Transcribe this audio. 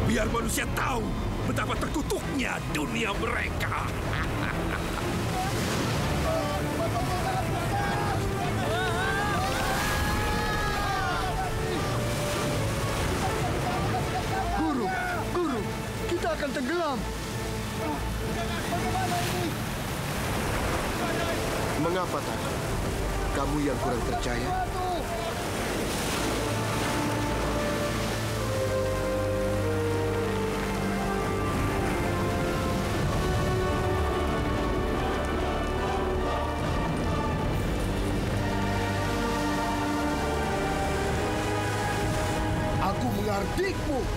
Biar manusia tahu betapa terkutuknya dunia mereka. Guru, kita akan tenggelam. Mengapa, Tadi? Kamu yang kurang percaya? Aku mengardikmu.